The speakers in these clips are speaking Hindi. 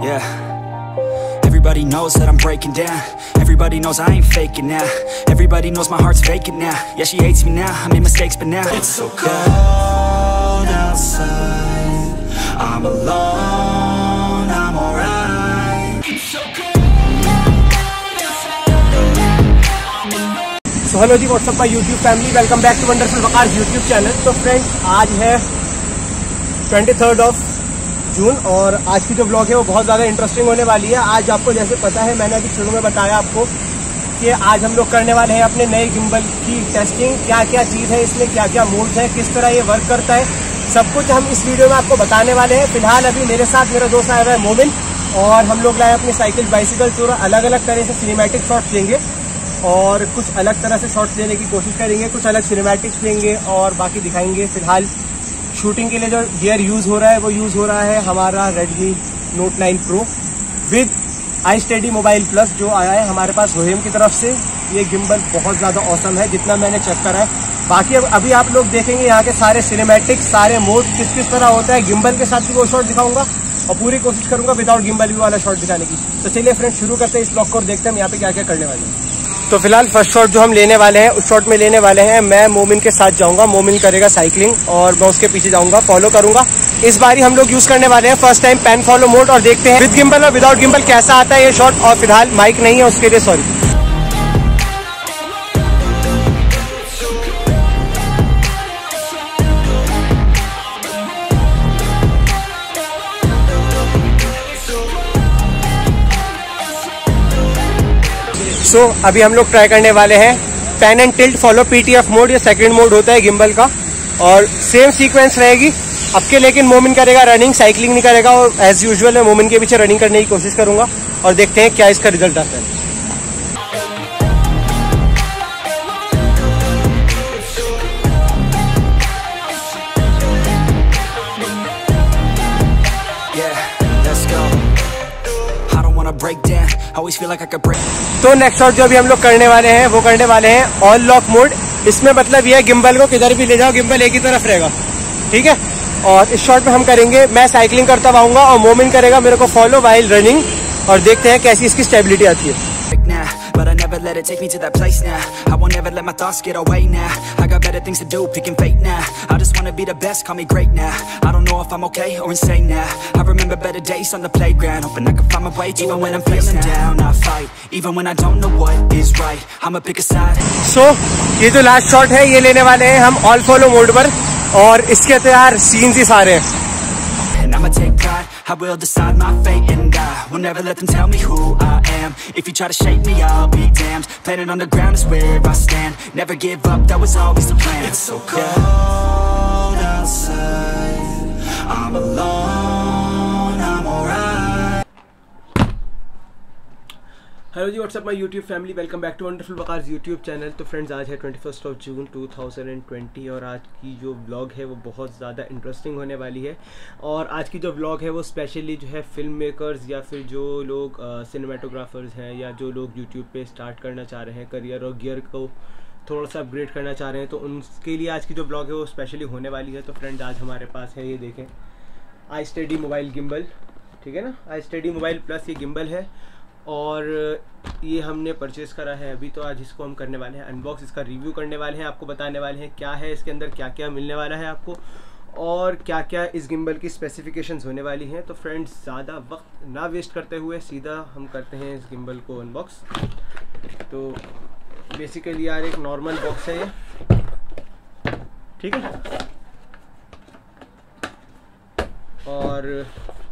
Yeah. Everybody knows that I'm breaking down. Everybody knows I ain't faking now. Everybody knows my heart's vacant now. Yeah, she hates me now, I made mistakes but now it's so cold outside. I'm alone, I'm alright. So hello ji, what's up my YouTube family, welcome back to wonderful Waqar YouTube channel. तो फ्रेंड्स, आज है 23 जून और आज की जो ब्लॉग है वो बहुत ज़्यादा इंटरेस्टिंग होने वाली है। आज आपको जैसे पता है, मैंने अभी शुरू में बताया आपको कि आज हम लोग करने वाले हैं अपने नए गिम्बल की टेस्टिंग। क्या क्या चीज़ है इसमें, क्या क्या मोड्स हैं, किस तरह ये वर्क करता है, सब कुछ हम इस वीडियो में आपको बताने वाले हैं। फिलहाल अभी मेरे साथ मेरा दोस्त आया हुआ है मोमिन, और हम लोग लाए अपनी साइकिल बाइसिकल टूर। अलग अलग तरह से सिनेमैटिक शॉट्स लेंगे और कुछ अलग तरह से शॉट्स लेने की कोशिश करेंगे, कुछ अलग सिनेमैटिक्स लेंगे और बाकी दिखाएंगे। फिलहाल शूटिंग के लिए जो गियर यूज़ हो रहा है वो यूज़ हो रहा है हमारा Redmi Note 9 Pro with iSteady mobile plus, जो आया है हमारे पास रोहेम की तरफ से। ये गिम्बल बहुत ज़्यादा औसम है जितना मैंने चेक करा है। बाकी अभी आप लोग देखेंगे यहाँ के सारे सिनेमैटिक्स, सारे मोड किस तरह होता है। गिम्बल के साथ भी वो शॉट दिखाऊंगा और पूरी कोशिश करूंगा विदाउट गिम्बल भी वाला शॉट दिखाने की। तो चलिए फ्रेंड्स, शुरू करते हैं इस ब्लॉग को और देखते हैं हम यहाँ पे क्या क्या करने वाले हैं। तो फिलहाल फर्स्ट शॉट जो हम लेने वाले हैं, उस शॉट में लेने वाले हैं मैं मोमिन के साथ जाऊंगा। मोमिन करेगा साइकिलिंग और मैं उसके पीछे जाऊंगा, फॉलो करूंगा। इस बारी हम लोग यूज करने वाले हैं first time pan follow mode, और देखते हैं विद गिम्बल और विदाउट गिम्बल कैसा आता है ये शॉट। और फिलहाल माइक नहीं है उसके लिए सॉरी। अभी हम लोग ट्राई करने वाले हैं pan and tilt follow PTF mode. ये सेकंड मोड होता है गिम्बल का और सेम सीक्वेंस रहेगी अब के, लेकिन मोमिन करेगा रनिंग, साइकिलिंग नहीं करेगा। और एज यूजुअल मैं मोमिन के पीछे रनिंग करने की कोशिश करूंगा और देखते हैं क्या इसका रिजल्ट आता है। तो नेक्स्ट शॉट जो अभी हम लोग करने वाले हैं वो करने वाले हैं ऑल लॉक मोड। इसमें मतलब ये है गिम्बल को किधर भी ले जाओ, गिम्बल एक ही तरफ रहेगा, ठीक है। और इस शॉट में हम करेंगे, मैं साइकिलिंग करता रहूंगा और मोमिन करेगा मेरे को फॉलो वाइल रनिंग, और देखते हैं कैसी इसकी स्टेबिलिटी आती है। But I never let it take me to that place now. I won't ever let my thoughts get away now. I got better things to do, picking fate now. I just wanna be the best, call me great now. I don't know if I'm okay or insane now. I remember better days on the playground, hoping I can find my way even when I'm feeling down. I fight, even when I don't know what is right. I'ma pick a side. So, ये जो लास्ट शॉट है ये लेने वाले हैं हम ऑल फॉलो मोड पर, और इसके तो यार सीन्स ही सारे हैं। And I'ma take pride, I will decide my fate, and I will never let them tell me who I am. If you try to shake me, I'll be damned. Planet on the ground is where I stand. Never give up, that was always the plan. It's so cold outside, I'm alone, I'm alright. Hello ji, what's up my YouTube family, welcome back to wonderful Waqar YouTube channel. तो फ्रेंड्स, आज है 21 जून 2020 और आज की जो व्लॉग है वो बहुत ज़्यादा इंटरेस्टिंग होने वाली है। और आज की जो व्लॉग है वो स्पेशली जो है फिल्म मेकर्स या फिर जो लोग सिनेमाटोग्राफर्स हैं या जो लोग यूट्यूब पे स्टार्ट करना चाह रहे हैं करियर और गियर को थोड़ा सा अपग्रेड करना चाह रहे हैं, तो उनके लिए आज की जो ब्लॉग है वो स्पेशली होने वाली है। तो फ्रेंड्स, आज हमारे पास है, ये देखें, iSteady मोबाइल गिम्बल, ठीक है ना, iSteady मोबाइल प्लस ये गिम्बल है और ये हमने परचेज़ करा है अभी। तो आज इसको हम करने वाले हैं अनबॉक्स, इसका रिव्यू करने वाले हैं, आपको बताने वाले हैं क्या है इसके अंदर, क्या क्या मिलने वाला है आपको और क्या क्या इस गिम्बल की स्पेसिफिकेशंस होने वाली हैं। तो फ्रेंड्स, ज़्यादा वक्त ना वेस्ट करते हुए सीधा हम करते हैं इस गिम्बल को अनबॉक्स। तो बेसिकली यार एक नॉर्मल बॉक्स है ये, ठीक है, और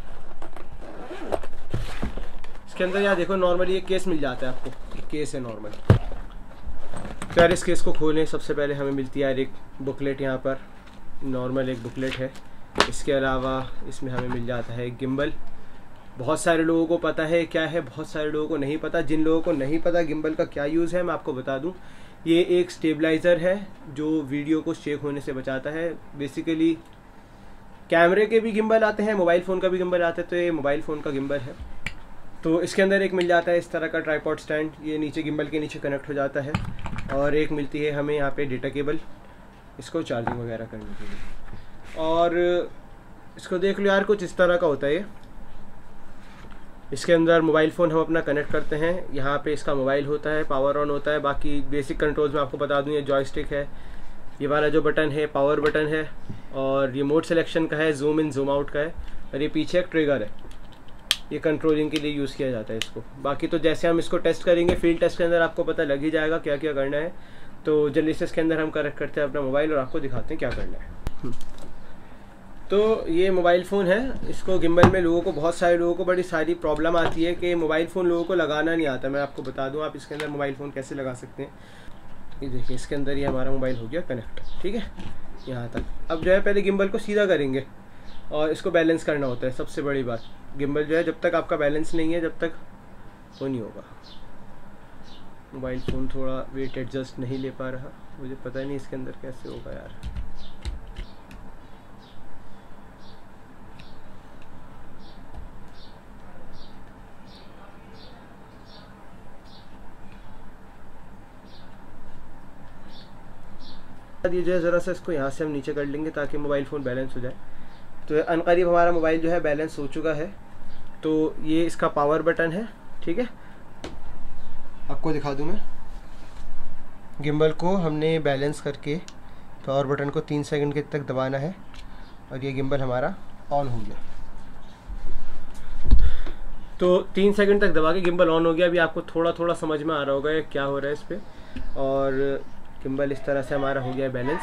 इसके अंदर यार देखो नॉर्मली ये केस मिल जाता है आपको, ये केस है नॉर्मल। तो यार इस केस को खोलें, सबसे पहले हमें मिलती है यार एक बुकलेट, यहाँ पर नॉर्मल एक बुकलेट है। इसके अलावा इसमें हमें मिल जाता है एक गिम्बल। बहुत सारे लोगों को पता है क्या है, बहुत सारे लोगों को नहीं पता। जिन लोगों को नहीं पता गिम्बल का क्या यूज़ है मैं आपको बता दूं, ये एक स्टेबलाइज़र है जो वीडियो को शेक होने से बचाता है। बेसिकली कैमरे के भी गिम्बल आते हैं, मोबाइल फ़ोन का भी गिम्बल आता है, तो ये मोबाइल फ़ोन का गिम्बल है। तो इसके अंदर एक मिल जाता है इस तरह का ट्राइपॉड स्टैंड, ये नीचे गिम्बल के नीचे कनेक्ट हो जाता है, और एक मिलती है हमें यहाँ पे डेटा केबल, इसको चार्जिंग वगैरह करने के लिए। और इसको देख लो यार, कुछ इस तरह का होता है ये, इसके अंदर मोबाइल फ़ोन हम अपना कनेक्ट करते हैं। यहाँ पे इसका मोबाइल होता है, पावर ऑन होता है। बाकी बेसिक कंट्रोल्स में आपको बता दूँ, ये जॉयस्टिक है, ये वाला जो बटन है पावर बटन है, और ये मोड सिलेक्शन का है, जूम इन जूम आउट का है, और ये पीछे एक ट्रिगर है, ये कंट्रोलिंग के लिए यूज़ किया जाता है इसको। बाकी तो जैसे हम इसको टेस्ट करेंगे फील्ड टेस्ट के अंदर आपको पता लग ही जाएगा क्या क्या करना है। तो जल्दी से इसके अंदर हम कनेक्ट करते हैं अपना मोबाइल और आपको दिखाते हैं क्या करना है। तो ये मोबाइल फ़ोन है, इसको गिम्बल में लोगों को, बहुत सारे लोगों को बड़ी सारी प्रॉब्लम आती है कि मोबाइल फ़ोन लोगों को लगाना नहीं आता। मैं आपको बता दूं आप इसके अंदर मोबाइल फ़ोन कैसे लगा सकते हैं। ये देखिए इसके अंदर ये हमारा मोबाइल हो गया कनेक्ट, ठीक है यहाँ तक। अब जो है पहले गिम्बल को सीधा करेंगे और इसको बैलेंस करना होता है। सबसे बड़ी बात, गिम्बल जो है जब तक आपका बैलेंस नहीं है जब तक वो नहीं होगा। मोबाइल फ़ोन थोड़ा वेट एडजस्ट नहीं ले पा रहा, मुझे पता नहीं इसके अंदर कैसे होगा यार। ये जो है ज़रा सा इसको यहाँ से हम नीचे कर लेंगे ताकि मोबाइल फ़ोन बैलेंस हो जाए। तो अनकरीब हमारा मोबाइल जो है बैलेंस हो चुका है। तो ये इसका पावर बटन है, ठीक है, आपको दिखा दूँ मैं। गिम्बल को हमने बैलेंस करके पावर बटन को 3 सेकंड के तक दबाना है और ये गिम्बल हमारा ऑन हो गया। तो 3 सेकंड तक दबा के गिम्बल ऑन हो गया। अभी आपको थोड़ा थोड़ा समझ में आ रहा होगा क्या हो रहा है इस पर। और गिम्बल इस तरह से हमारा हो गया बैलेंस।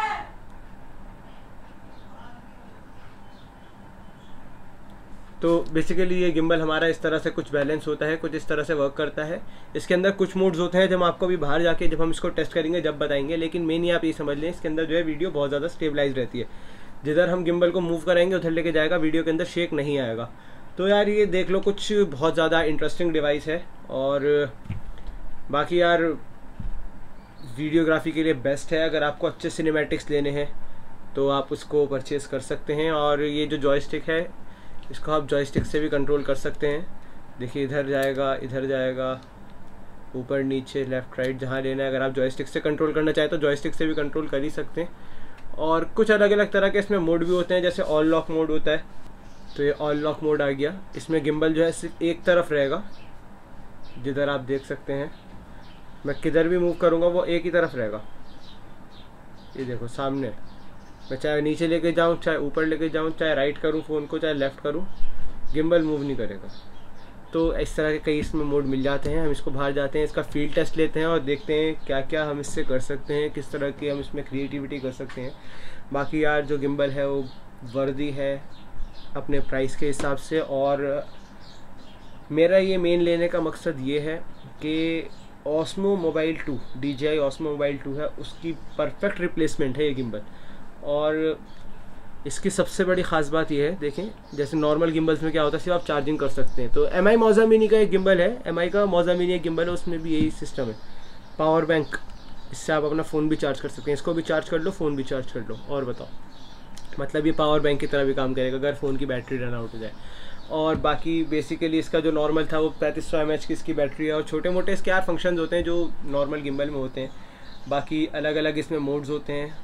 तो बेसिकली ये गिम्बल हमारा इस तरह से कुछ बैलेंस होता है, कुछ इस तरह से वर्क करता है। इसके अंदर कुछ मोड्स होते हैं जब आपको भी बाहर जाके जब हम इसको टेस्ट करेंगे जब बताएंगे। लेकिन मेन ये आप ये समझ लें, इसके अंदर जो है वीडियो बहुत ज़्यादा स्टेबलाइज रहती है। जिधर हम गिम्बल को मूव करेंगे उधर लेके जाएगा, वीडियो के अंदर शेक नहीं आएगा। तो यार ये देख लो, कुछ बहुत ज़्यादा इंटरेस्टिंग डिवाइस है। और बाकी यार वीडियोग्राफी के लिए बेस्ट है। अगर आपको अच्छे सिनेमैटिक्स लेने हैं तो आप उसको परचेज़ कर सकते हैं। और ये जो जॉयस्टिक है इसको आप जॉयस्टिक से भी कंट्रोल कर सकते हैं। देखिए इधर जाएगा, ऊपर नीचे लेफ़्ट राइट जहाँ लेना है। अगर आप जॉयस्टिक से कंट्रोल करना चाहें तो जॉयस्टिक से भी कंट्रोल कर ही सकते हैं। और कुछ अलग अलग तरह के इसमें मोड भी होते हैं, जैसे ऑल लॉक मोड होता है। तो ये ऑल लॉक मोड आ गया। इसमें गिम्बल जो है सिर्फ एक तरफ रहेगा, जिधर आप देख सकते हैं मैं किधर भी मूव करूँगा वो एक ही तरफ रहेगा। ये देखो सामने, मैं चाहे नीचे लेके जाऊँ, चाहे ऊपर लेके जाऊँ, चाहे राइट करूँ फ़ोन को, चाहे लेफ़्ट करूँ, गिम्बल मूव नहीं करेगा। तो इस तरह के कई इसमें मोड मिल जाते हैं। हम इसको बाहर जाते हैं, इसका फील्ड टेस्ट लेते हैं और देखते हैं क्या क्या हम इससे कर सकते हैं, किस तरह की हम इसमें क्रिएटिविटी कर सकते हैं। बाकी यार जो गिम्बल है वो वर्दी है अपने प्राइस के हिसाब से। और मेरा ये मेन लेने का मकसद ये है कि Osmo mobile 2, DJI Osmo mobile 2 है, उसकी परफेक्ट रिप्लेसमेंट है ये गिम्बल। और इसकी सबसे बड़ी ख़ास बात ये है, देखें जैसे नॉर्मल गिम्बल्स में क्या होता है सिर्फ आप चार्जिंग कर सकते हैं। तो MI मौजा मिनी का एक गिम्बल है, MI का मौजा मिनी एक गिम्बल है, उसमें भी यही सिस्टम है। पावर बैंक, इससे आप अपना फ़ोन भी चार्ज कर सकते हैं। इसको भी चार्ज कर लो, फ़ोन भी चार्ज कर लो। और बताओ, मतलब ये पावर बैंक की तरह भी काम करेगा अगर फ़ोन की बैटरी रन आउट हो जाए। और बाकी बेसिकली इसका जो नॉर्मल था वो 3500 mAh की इसकी बैटरी है। और छोटे मोटे इसके यार फंक्शंस होते हैं जो नॉर्मल गिम्बल में होते हैं। बाकी अलग अलग इसमें मोड्स होते हैं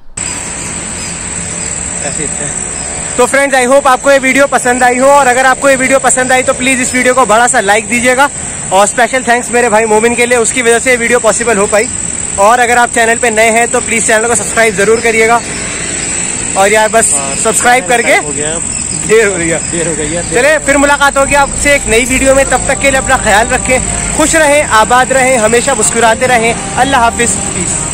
ऐसे। तो फ्रेंड्स, आई होप आपको ये वीडियो पसंद आई हो। और अगर आपको ये वीडियो पसंद आई तो प्लीज़ इस वीडियो को बड़ा सा लाइक दीजिएगा। और स्पेशल थैंक्स मेरे भाई मोमिन के लिए, उसकी वजह से ये वीडियो पॉसिबल हो पाई। और अगर आप चैनल पे नए हैं तो प्लीज़ चैनल को सब्सक्राइब ज़रूर करिएगा। और यार बस सब्सक्राइब करके देर हो गई है। चले फिर मुलाकात होगी आपसे एक नई वीडियो में। तब तक के लिए अपना ख्याल रखें, खुश रहें, आबाद रहें, हमेशा मुस्कुराते रहें। अल्लाह हाफिज़, पीस।